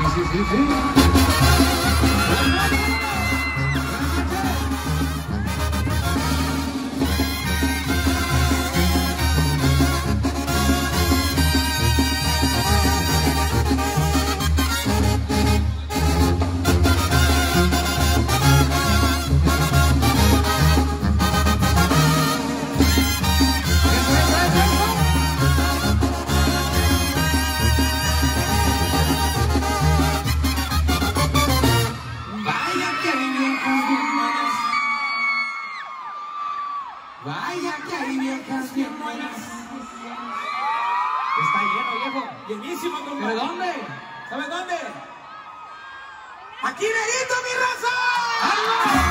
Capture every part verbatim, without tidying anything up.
sí, sí, sí. Vaya que hay viejas bien buenas. Está lleno, viejo. Llenísimo, compadre. ¿De dónde? ¿Sabes dónde? ¡Aquí merito, mi raza!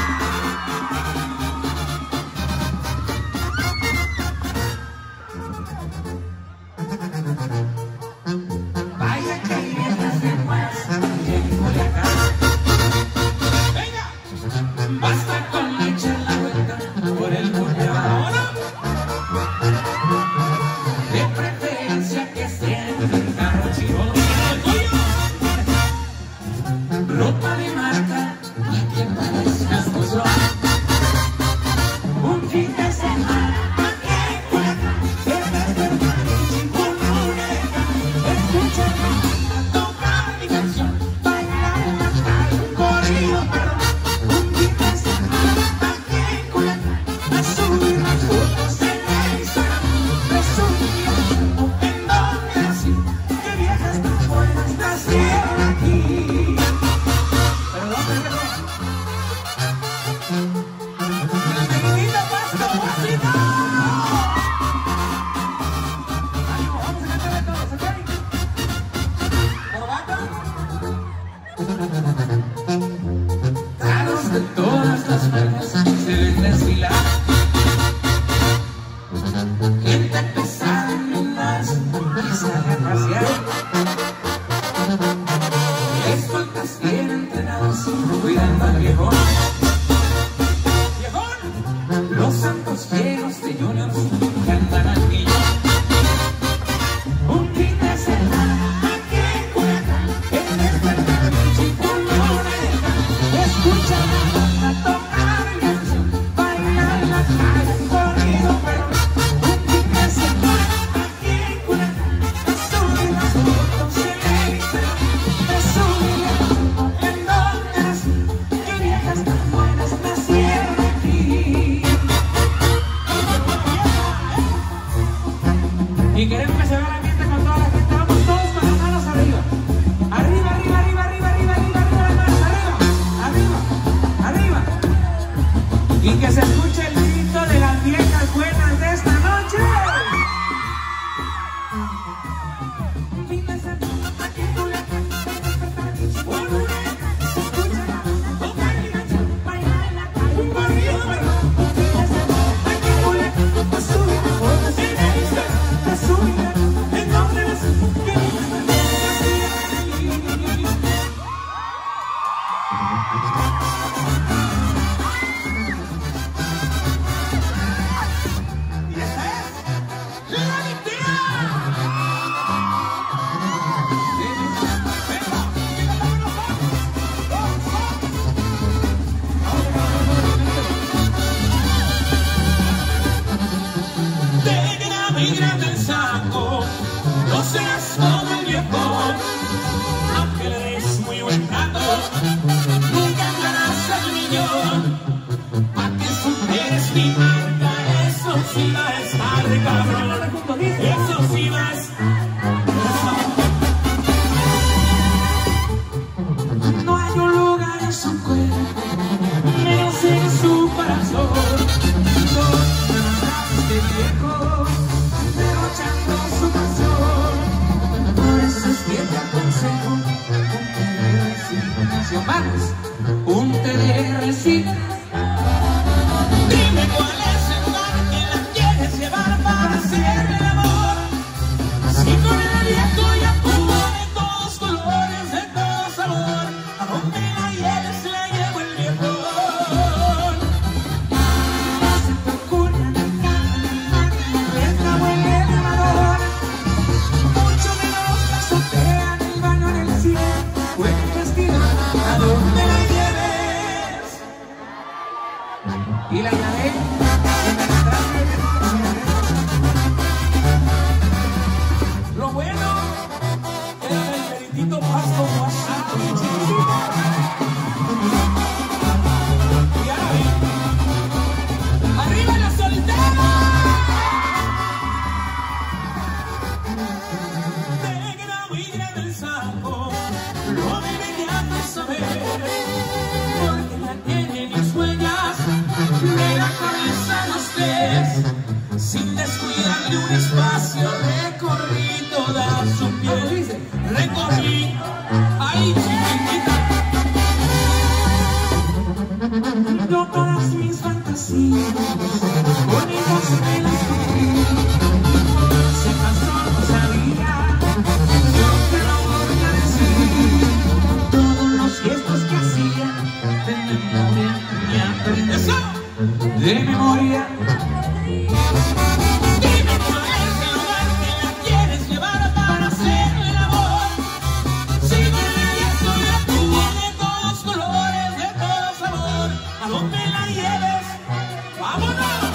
Vaya que hay viejas bien buenas. Venga, basta con echar la vuelta por el mundo ahora. De preferencia que sea el carro chico el tuyo. Ropa de marca y que parezcas muy suave. Un fin de semana aquí en Culiacán, en el chico escucha tocar mi canción, bailar en la calle, un corrido, perdón. Un fin de semana aquí en Culiacán, a subir las fotos en el Instagram, presumiendo en donde nací, que viejas tan buenas nacieron aquí. Perdón, perdón. Bienvenido, Pasto, Washington. Ánimo, vamos a cantarle todos, ¿ok? ¿Corbata? Caros de todas las marcas se ven desfilar. Gente pesada en más y sale a pasear. Escoltas bien entrenados cuidando al viejón. ¡Viejón! Los santos ciegos de Juniors cantan al millón. Un fin de semana aquí en Culiacán, en despertar del chico escucha la banda tocar mi canción, bailar en la calle, corrido, pero un fin de semana aquí en Culiacán, me subí las fotos en el Instagram, me subí en donde nací, que viejas tan buenas nacieron aquí. Y queremos que se vea la fiesta con toda la gente. Vamos todos con las manos arriba. Arriba, arriba, arriba, arriba, arriba, arriba, arriba, las manos, arriba, arriba, arriba. Y que se escuche el grito de las viejas buenas de esta noche. Un fin de semana aquí en Culiacán, se escucha la banda tocar mi canción, bailar en la calle, un corrido, perdón. Un fin de semana aquí en Culiacán, me subí las fotos en el Instagram, me subí en donde nací, que viejas tan buenas nacieron aquí. Y esta es la victoria. Te grave y grande el saco, no seas como el viejo, aunque le des muy buen trato, nunca ganarás el millón. Pa' que superes mi marca, eso sí va a estar de cabrón, eso sí va a estar. No hay un lugar en su cuerpo, menos en su corazón. Dos brazos de viejo, derrochando su pasión. Por eso es que te aconsejo un té de resignación. Vamos, un té de resignación. Dime cuál es el lugar que la quieres llevar para hacerme el amor. Si con el viejo ya tuvo de todos colores, de todo sabor, a donde la hieres la llevo el viejo. Se te ocurre en el carro, el tramo en el elevador, mucho menos la azotea, el baño en el cielo. Y la llavé. Lo bueno era el meritito pasto Washington. Y ahora ven. ¡Arriba la soltera! Negra, huigra del sapo, lo deberías saber, porque ya tiene mis huellas de la cabeza a los pies, sin descuidarle un espacio, recorrí toda su piel, recorrí, ay chiquitita, no todas mis fantasías, con ellas me las cogí, se pasó, no sabía, yo te lo voy a decir, todos los gestos que hacía, de memoria me aprendí. ¡Eso! De memoria. Dime cuál es el lugar que la quieres llevar para hacer el amor. Si ella sola tiene todos los colores, de todo sabor. ¿A dónde la lleves? ¡Vámonos!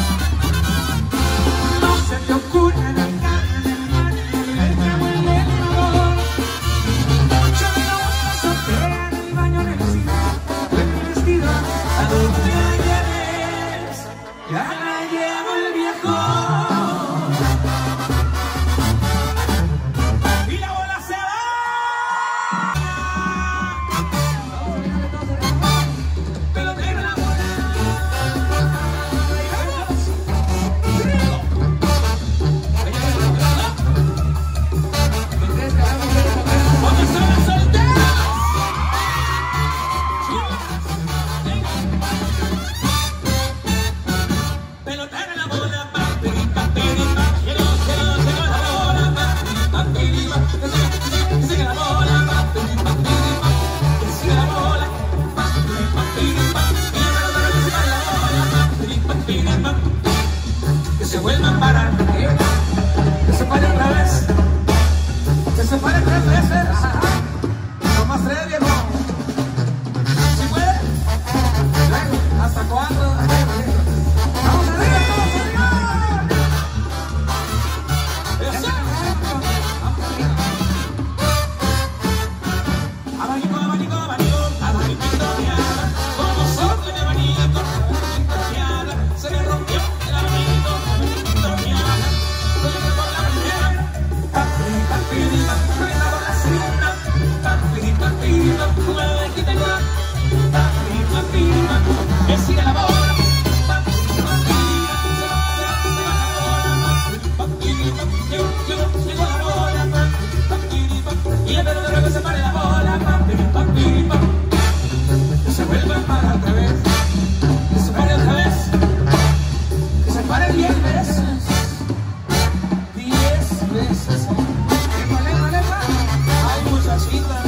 No se te ocurra la cara del mar, el cabo en el amor. Mucho de la boca soltera en el baño de la ciudad, en el vestido. ¿A dónde la lleves? Ya la llevo el viejo. Y la bola se va. Pelotero la bola. Ahí vamos. Rico. ¿Dónde están las solteras? Pelotero la bola, pa, piri, pa, piri, pa. Llegó, llegó, llegó la bola, pa, piri, pa, piri, pa. Que siga, que siga la bola, pa, piri, pa, piri, pa. Que siga la bola, pa, piri, pa, piri, pa. Y la pelotera que siga la bola, pa, piri, pa, piri, pa. Que se vuelva a parar, ¿eh? Que se pare otra vez. Que se pare tres veces. No más tres, viejo. ¿Sí puede? ¿Hasta cuándo? ¡Vamos arriba, todos arriba! ¡Eso! Abanico, abanico, abanico, abaniquito me habla, como sople de abanico, abaniquito me habla, se me rompió el abanico, abaniquito me habla, se me rompió la primera, papi, papi, papi, me daba la segunda, papi, papi, papi, me la quita igual, papi, papi, papi, que siga la bola. Llegó la bola, y el pelotero que se pare la bola, que se vuelva para otra vez, que se pare otra vez, que se pare diez veces, diez veces. ¡Lepa, lepa, lepa! ¡Ay, muchachita!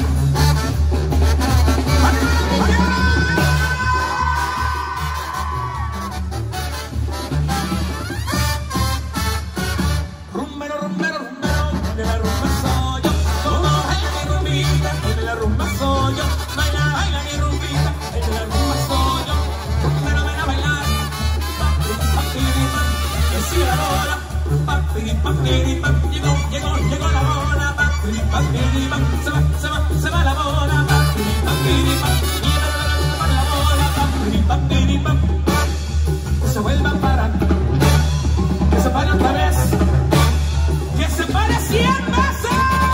Rumbero, rumbero, rumbero, de la rumba soy yo. Como baila mi rumbita, de la rumba soy yo. Baila, baila mi rumbita, de la rumba soy yo. Rumbero, ven a bailar. Papi, papi, papi, que siga la bola. Papi, papi, papi, llegó, llegó, llegó la bola. Papi, papi, papi, se va, se va, se va la bola. Papi, papi, papi, y la bola, se va la bola. Papi, papi, papi, que se vuelva a parar. Que se pare otra vez. ¡Que se pare cien veces!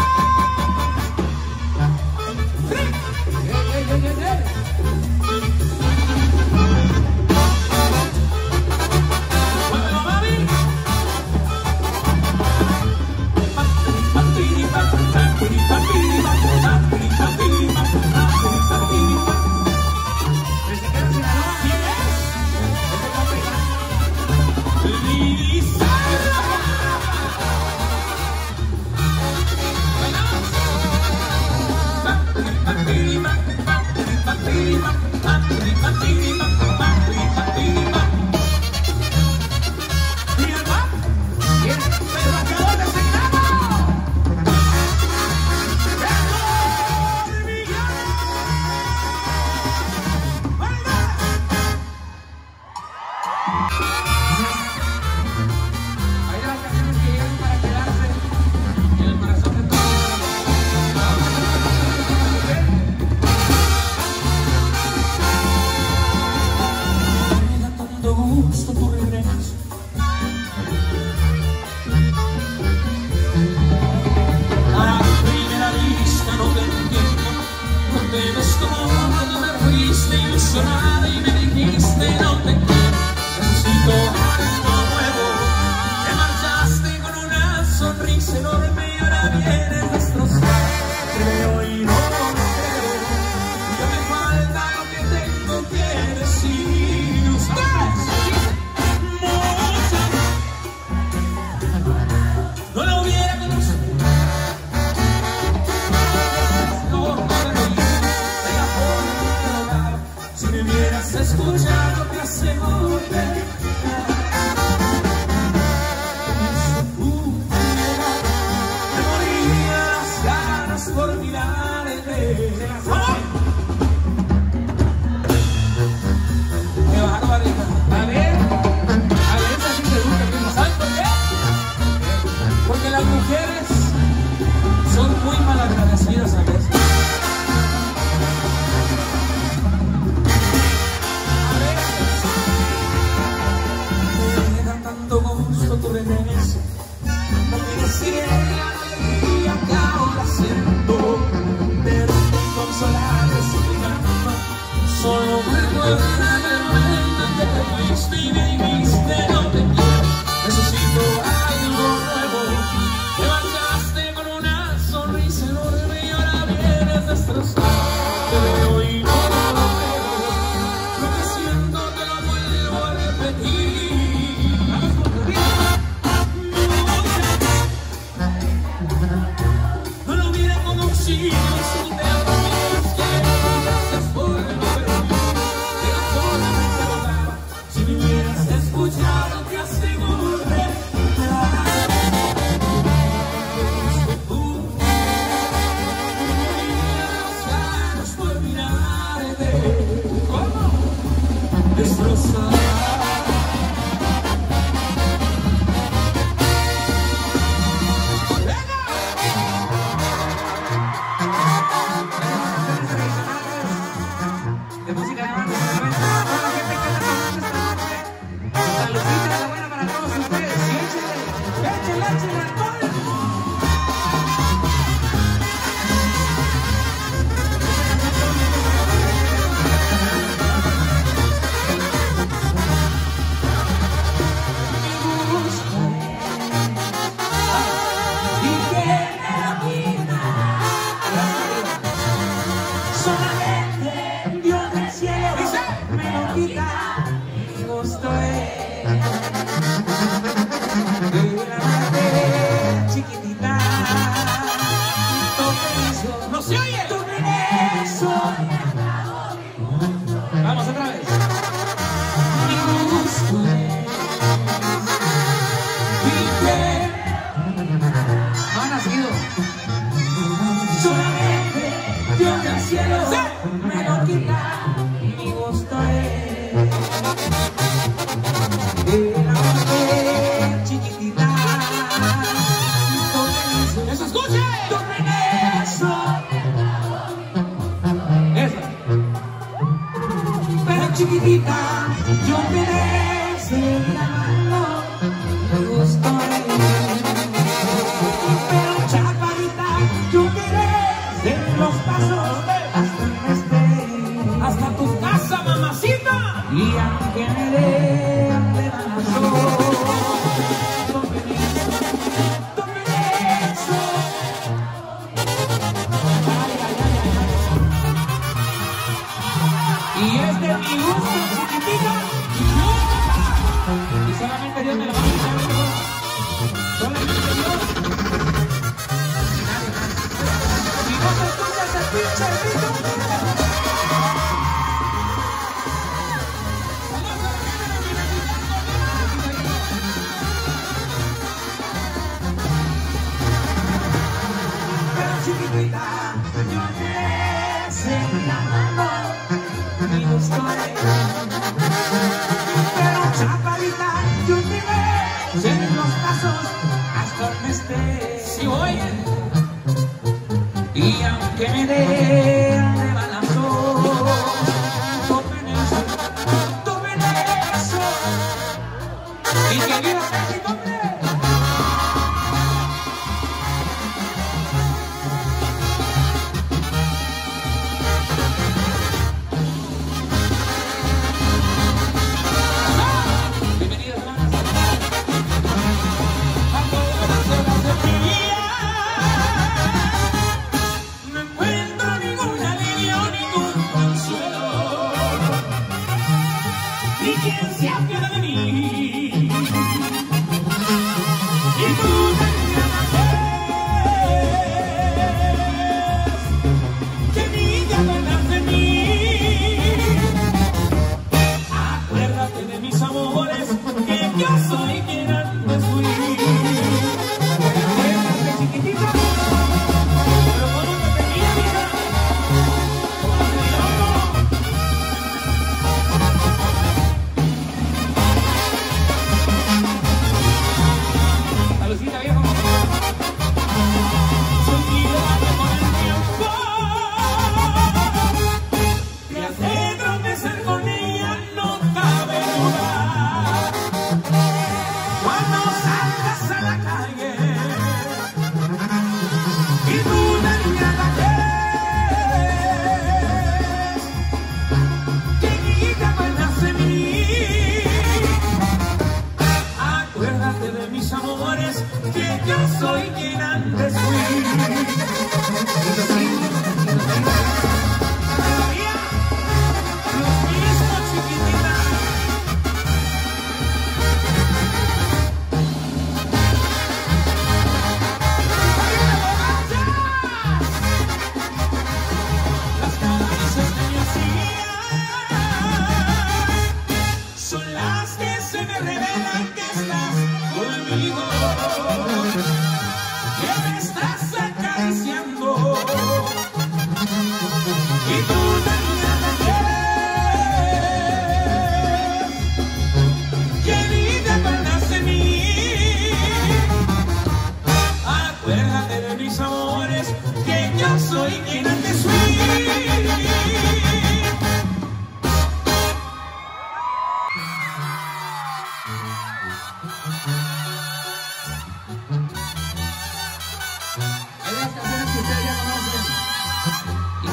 ¡Sí! ¡Eh, eh, eh, eh, eh! ¡Muévelo, mami! Papiri, papiri, papiri, papiri, papiri, papiri, papiri, papiri, papiri. ¿Desde qué hora Sinaloa? ¿Quién es? ¿Desde qué hora? ¡Lisa! Bailamos. Papiri, papiri, papiri, papiri, papiri. destrozar. De música de banda, toda la gente que anda con esta noche. Saludita de la buena para todos ustedes. Y échenle, échenle, échenle alcohol. Solamente Dios del cielo me lo quita, mi gusto es de la madre chiquitita. ¡No se oye! Tu regreso. Vamos otra vez. Mi gusto es y que no ha nacido. Solamente Dios del cielo me lo quita, mi gusto es de la mujer chiquitita. ¡Eso escuche! ¡Tu regreso! Esa. Pero chiquitita, yo querer seguir amando, mi gusto es. Pero chaparrita, yo querer seguir los pasos hasta que esté, hasta tu casa, mamacita. Y aunque me den de balazo, no me no me eso. Ay, ay, ay, ay. Y es de mi gusto, chiquitita. Y solamente Dios me lo va a quitar. Solamente Dios. Si no te escuchas el pinche grito. Chiquitita, yo te seguiré amando, mi gusto es. Pero chaparita, yo te iré seguir los pasos hasta donde esté. Si voy, y aunque me den de balazo, tomen eso, tomen eso. Y que viva México, hombre.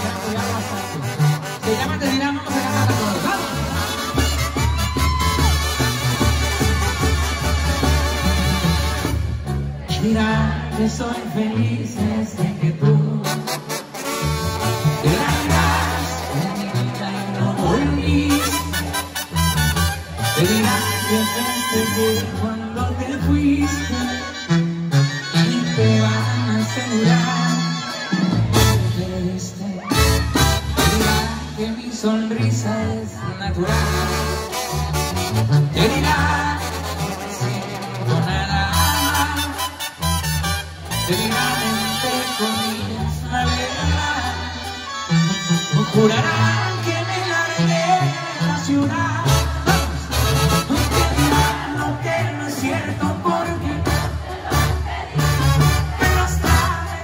pueden apoyar bastante. Se llama Te dirán, vamos a ganar a todos. ¡Vamos! Mira que soy feliz desde que tú te largas de mi vida y no volviste. Te dirán que festejé cuando te fuiste y te van a asegurar que te diste. Te dirán que mi sonrisa es natural. Te dirán que no siento nada más. Te dirán entre comillas la verdad. Jurarán que me largué de la ciudad. Te dirán lo que no es cierto porque me los trae.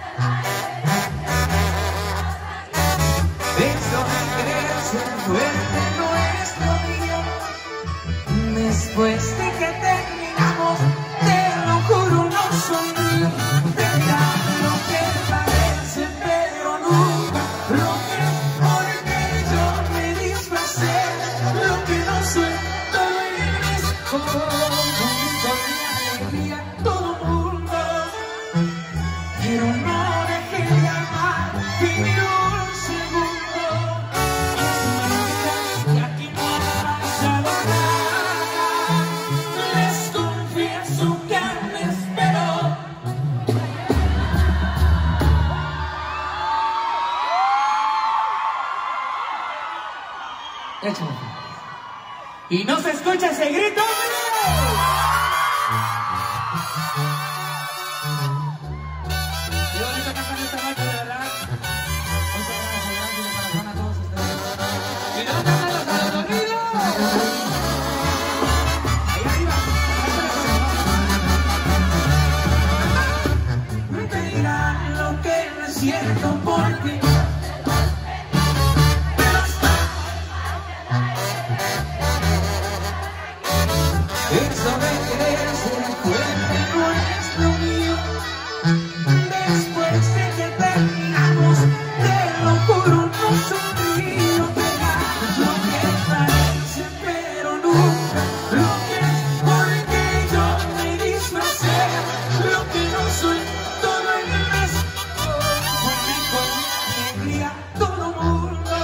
Eso de querer ser fuerte no es lo mío. Después de que terminamos, te lo juro, no sonrío. Te dirán lo que parece, pero nunca lo que es, porque yo me disfracé lo que no soy. Todo eres como con mi alegría todo mundo, pero no dejé de amar ni un segundo. Es mentira y aquí no ha pasado nada. Les confieso que me espero. Échale. Y no se escucha ese grito. Qué bonito cantar esta noche, de verdad. Muchas gracias, gracias de corazón a todos ustedes. Y no cantan los aburridos. Ahí arriba. Te dirán lo que no es cierto porque eso de querer ser fuerte no es lo mío. Después de que terminamos, te lo juro, no sonrío. Te dirán lo que parece, pero nunca lo que es, porque yo me disfracé lo que no soy. Todo el mes con mi alegría todo mundo,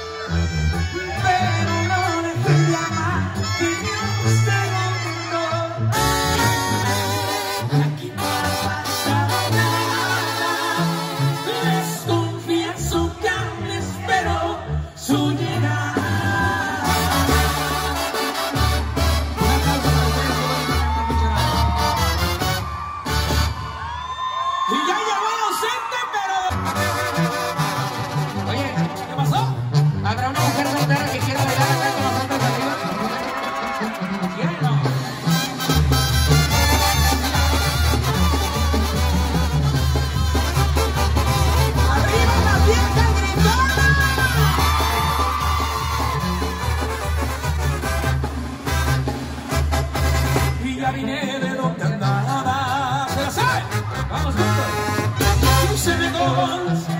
pero no dejé de amar ni un segundo. Aquí no ha pasado nada. Les confieso que aún espero su llegada. Un aplauso para ustedes, qué bonito cantan, muchas gracias. Y ya llegó el ausente, pero... Oye, ¿qué pasó? ¿Habrá una mujer soltera que quiera bailar acá con nosotros arriba? ¿Quiere o no? ¡Arriba la vieja gritona! Y ya vine de donde andaba. ¿Se la sabe? Vamos juntos. Y se me conoce.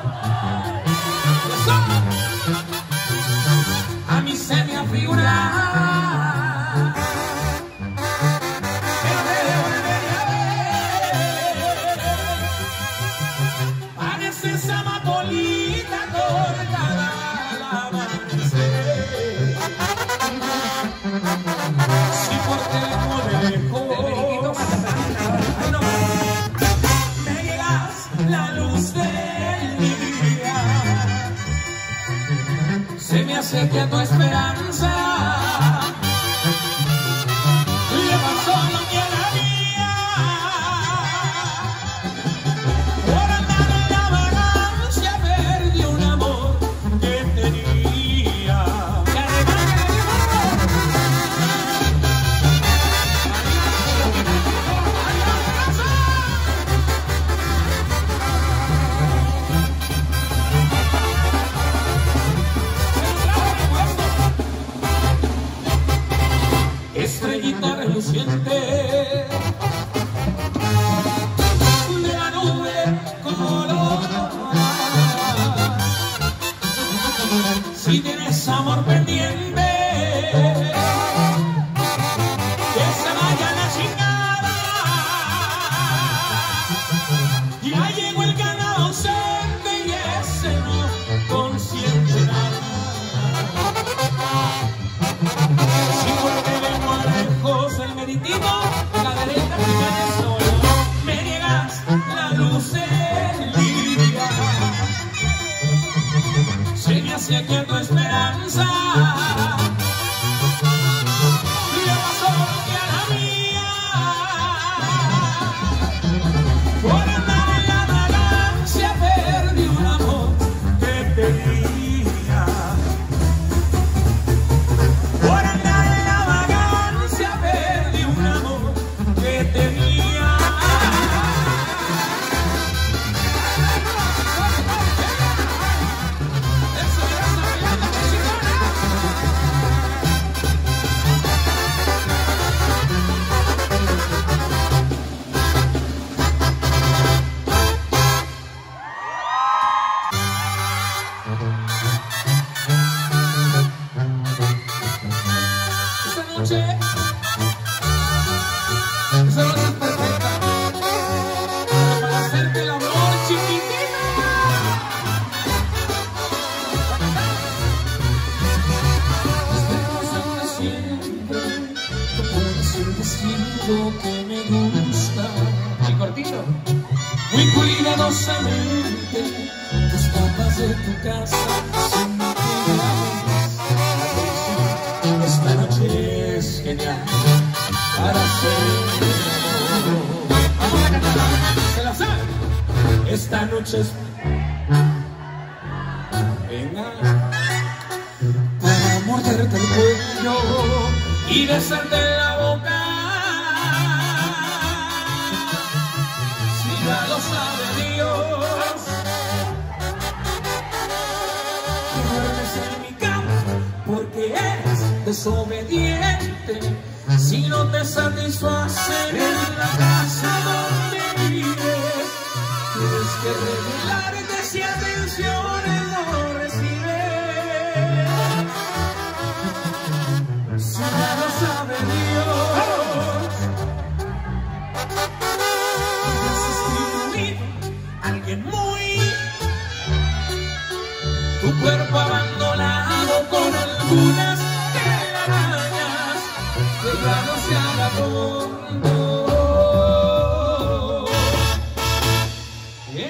A mí se me afigura que te volveré a ver. Pareces amapolita cortada al amanecer. Si por teléfono ay no, me llegas la luz del día. Se me acequia tu esperanza. Le pasó lo que a la mía. Por andar en la vagancia perdí un amor que tenía. Y además que le estrellita reluciente de la nube colorada, amor pendiente. Que se vaya la chingada. Ya llegó el ganado ausente y ese no consiente nada. Si porque vengo a lejos el meritito, la derecha y el solo, me niegas la luz del día. Se me hace aquí tu esperanza. Y le pasó que a la mía. Por andar en la vagancia perdí un amor que tenía. Por andar en la vagancia perdí un amor que tenía. Esta noche, esta noche es perfecta para hacerte el amor, chiquitita. Estamos siempre, tú puedes el vestido que me gusta. Y cortito, muy cuidadosamente, tus papas de tu casa sin materiales. Esta noche es genial para hacer. Vamos a cantarla, ¿se la sabe? Esta noche es. Venga. Para morderte el cuello y besarte la boca. Si ya lo sabe Dios, que duermes en mi cama porque eres desobediente. Si no te satisfacen en la casa donde vives, tienes que revelarte si atenciones no recibes. Si ya lo sabe Dios, que has sustituido a alguien muy, tu cuerpo abandonado con algunas telarañas, que ya no se haga tonto. Bien.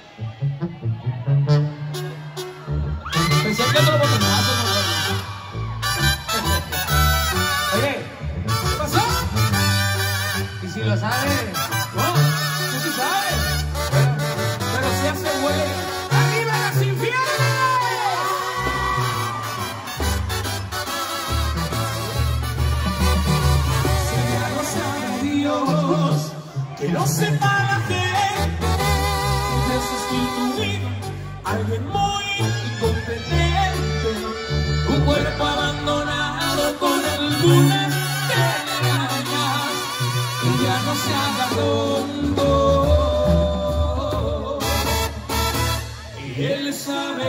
Pensé que otro botonazo, no. Oye, ¿qué pasó? ¿Y si lo sabes? No, tú sí sabes. Pero, pero si hace güey. ¡Arriba las infiernos! Dios, que no sepa la gente que has sustituido a alguien muy incompetente, un cuerpo abandonado con algunas telarañas, y ya no se haga tonto. Y él sabe.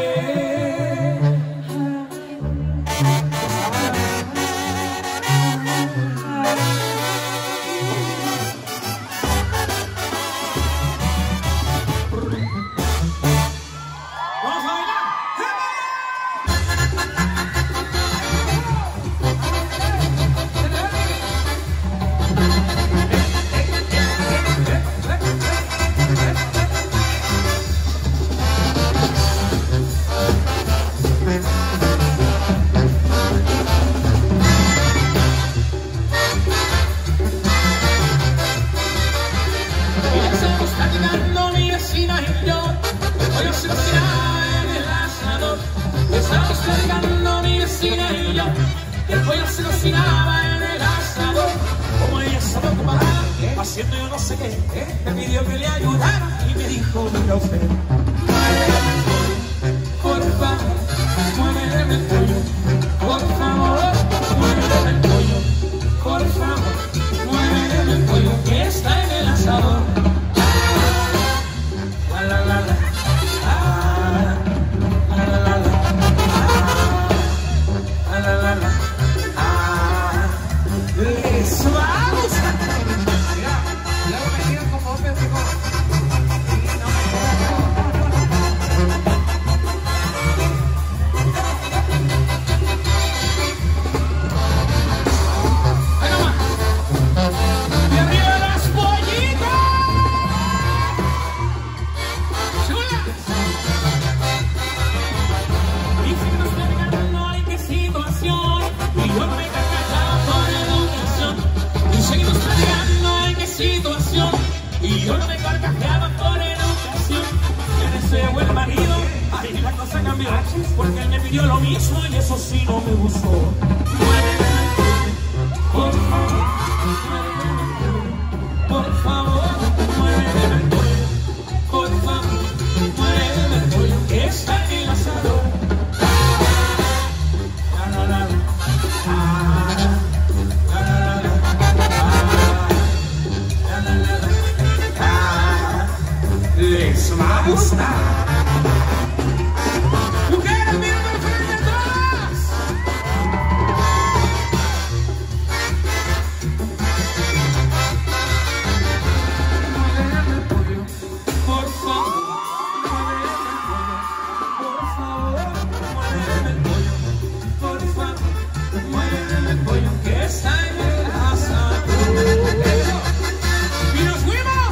Estamos cargando mi vecina y yo, que el pollo se cocinaba en el asador. Como ella estaba ocupada haciendo yo no sé qué, me pidió que le ayudara y me dijo, mira usted, por favor, muéveme el pollo, por favor, muéveme el pollo, por favor, muéveme el pollo que está en el asador. La la la la. cambió, porque él me pidió lo mismo y eso sí no me gustó. Muéveme, por favor, por favor, muéveme el cuello, por favor, muéveme el cuello, que está en el asador. La, la, la, la, la, la, la, la, la, les va a gustar. Mujeres, miren al frente todas. Muéveme el pollo, por favor, muéveme el pollo, por favor, muéveme el pollo, por favor, muéveme el pollo, que está en el asador. ¡Y nos fuimos!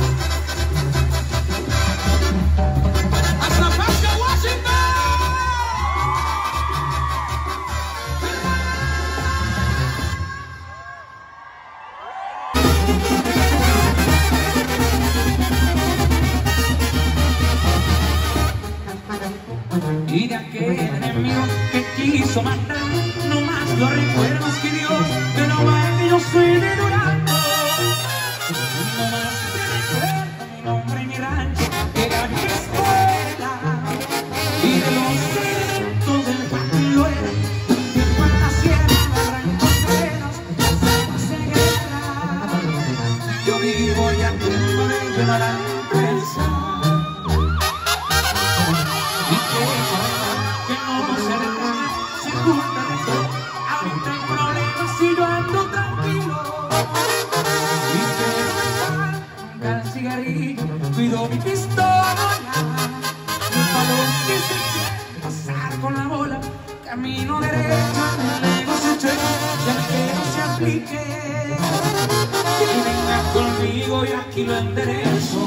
¡Hasta Pasca, Washington! Y de aquel enemigo que quiso matar, no más lo recuerdas que Dios, que no va que yo soy de Durango. No más te recuerdo mi nombre y mi rancho, que era mi escuela. Y de los eventos del patio era, que fue la sierra, arrancos veros, las de guerra. Yo vivo ya tiempo de llevar a empresa. Y que que no se detenga, se junta de todo. Ahorita hay problemas y yo ando tranquilo. Y que me el cigarrillo, cuido mi pistola. Y para los que se quieren pasar con la bola, camino derecho, el negocio chueco, ya que no se aplique. Que venga conmigo y aquí lo enderezo.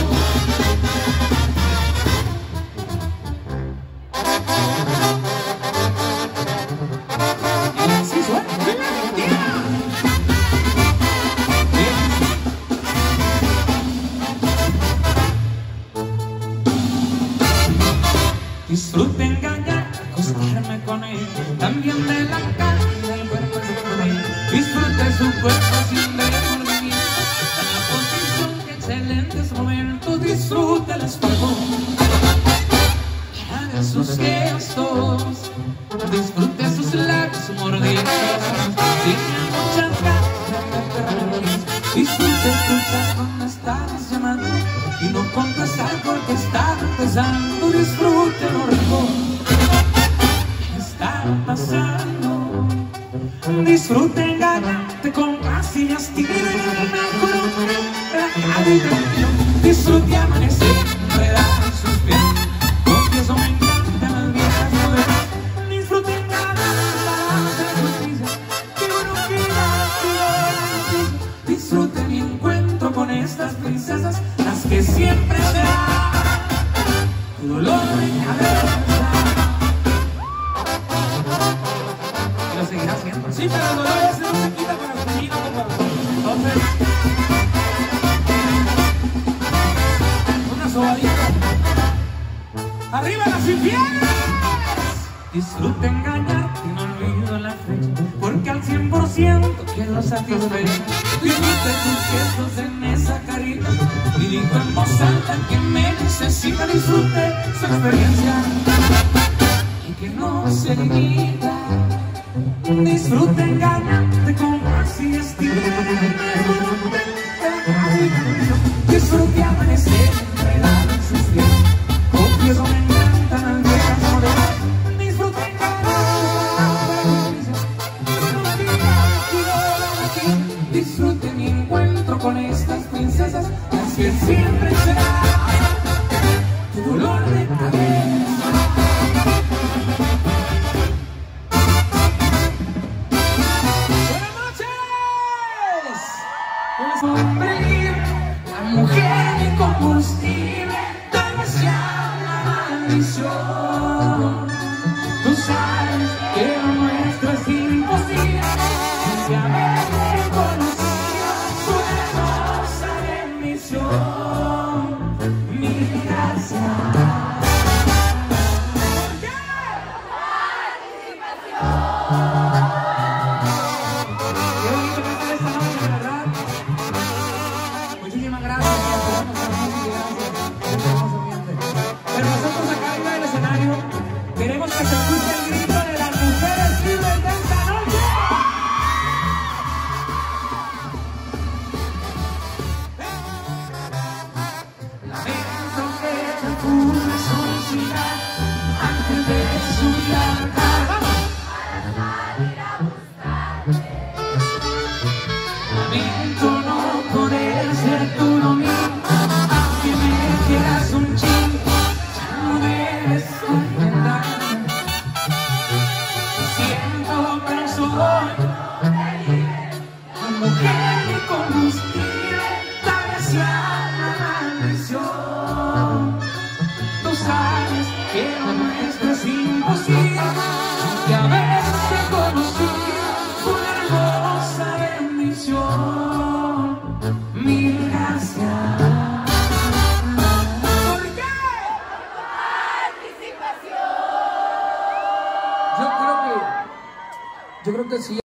Disfrute engañar, acostarme con él, también de la carne del cuerpo de él. Disfrute su cuerpo sin remordimiento, en la posición de excelentes momentos. Disfrute el esfuerzo, haga sus gestos, disfrute sus labios mordidos. Tiene muchas ganas de agarrarlos. Disfrute escuchar cuando estabas llamando y no contestar porque estaba empezando. Disfrute lo rico que estaba pasando. Disfrute engañarte con pasillas tigre en una corona. Disfrute amanecer, enredar sus pies, porque eso me encanta las viejas novelas. Disfrute engañar la justicia, que uno quiera que lo justicia. Disfrute mi encuentro con estas princesas, las que siempre serán tu dolor de cabeza. Y lo seguirá haciendo. Sí, pero el dolor ese no se quita con aspirina, por favor. Entonces, una sobadita. ¡Arriba las infieles! Disfrute engañarte y no olvido la fecha, porque al cien por ciento quedo satisfecho. Limite tus gestos en esa carita y digo en voz alta que me necesita. Disfrute su experiencia y que no se limita. Disfrute engañarte con más y estilo. Disfrute amanecer enredado en sus pies, porque eso me encantan las viejas modelos. Disfrute engañarte, disfrute mi encuentro con estas princesas, las que siempre será tu dolor de cabeza. Buenas noches. Sonreír, la mujer mi combustible, demasiada maldición. Tú sabes que lo nuestro es imposible sin haberme conocido. Su hermosa bendición, mi gracia. ¿Por qué? que se escuche el grito de las mujeres libres de esta noche. Lamento que te pude suicidar antes de subir al altar. Lamento no poder ser tú lo mío, aunque me quieras un chingo, ya no debes comprender. Siento preso hoy, la mujer que combustible, tal vez sea la maldición. Tú sabes que lo nuestro es imposible, que haberte conocido fue una hermosa bendición. Mil gracias. ¿Por qué? Yo creo que, yo creo que sí.